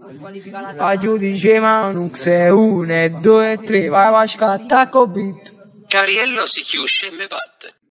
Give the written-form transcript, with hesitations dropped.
A giudice Manux è 1, 2, 3, vai, vai, scatta, beat. Cariello si chiusce e me batte.